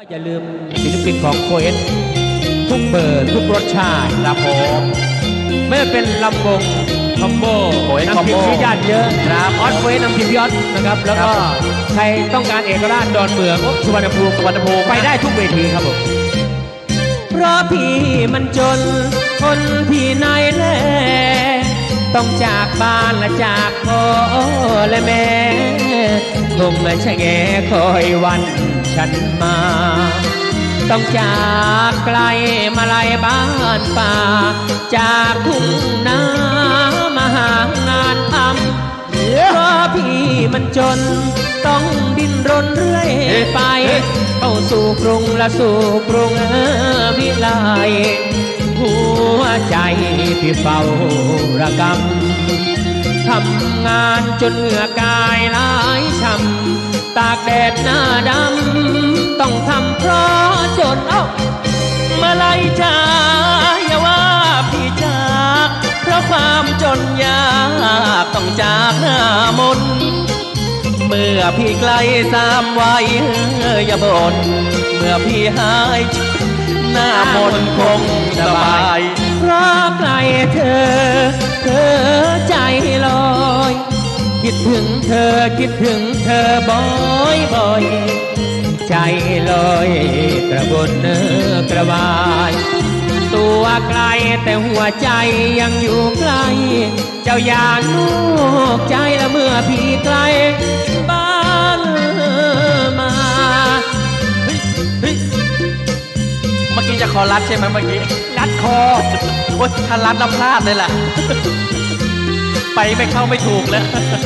อย่าลืมศิลปินของโคเอสทุกเบอร์ทุกรสชาติครับผมไม่ว่าเป็นลำวงคอมโบนำทีมที่ญาติเยอะครับออสเวนำทีมยอดนะครับแล้วก็ใครต้องการเอกราชดอนเมืองสุวรรณภูมิไปได้ทุกเวทีครับผมเพราะพี่มันจนคนที่ไหนแลต้องจากบ้านและจากพ่อและแม่คงไม่ใช่แง่คอยวันฉันมาต้องจากไกลมาไล่บ้านป่าจากทุ่งนามาหางานทำเพราะพี่มันจนต้องดิ้นรนเรื่อยไปเข้าสู่กรุงและสู่กรุงวิไลหัวใจพี่เฝ้าระกำทำงานจนเหงื่อกายหลายช้ำตากแดดหน้าดำต้องทำเพราะจนมาไล่จ้าอย่าว่าพี่จากเพราะความจนยากต้องจากหน้ามนเมื่อพี่ใกล้3 วัยอย่าบ่นเมื่อพี่หายหน้ามนคงสบายเพราะใกล้เธอใจลอยคิดถึงเธอบ่อยใจลอยกระบนกระวายตัวไกลแต่หัวใจยังอยู่ใกล้เจ้าอย่านอกใจละเมื่อพี่ไกลบ้านมาเมื่อกี้จะคอรัดใช่ไหมเมื่อกี้รัดคอว่าถ้ารัดแล้วพลาดเลยล่ะไปไม่เข้าไม่ถูกแล้ว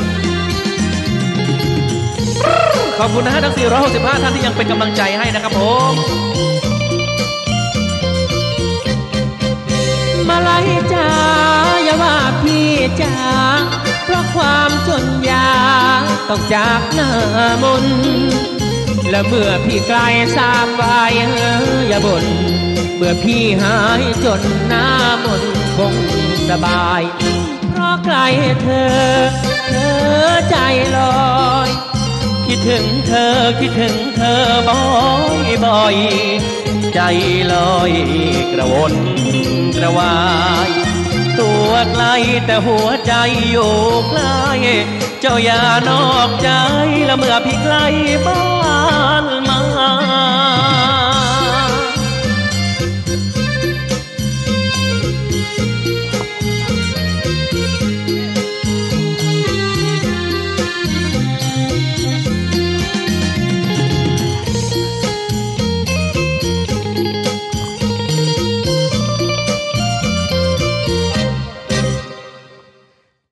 ขอบคุณนะฮะทั้ง465ท่านที่ยังเป็นกำลังใจให้นะครับผมมาไล่จ้าอย่าว่าพี่จ้าเพราะความจนยากต้องจากหน้ามนและเมื่อพี่ไกล3 วัยอย่าบ่นเมื่อพี่หายจนหน้ามนคงสบายเพราะไกลเธอใจลอยคิดถึงเธอบ่อยใจลอยกระวนกระวายตัวไกลแต่หัวใจอยู่ใกล้เจ้าอย่านอกใจและเมื่อพี่ไกลบ้าน